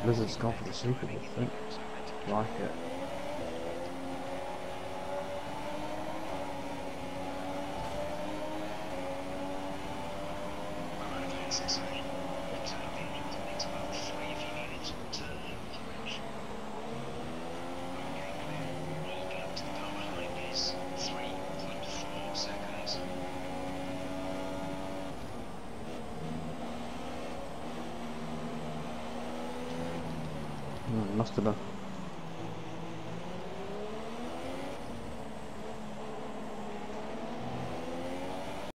Blizzard's gone for the Super Bowl, I think. Like it. Must have done.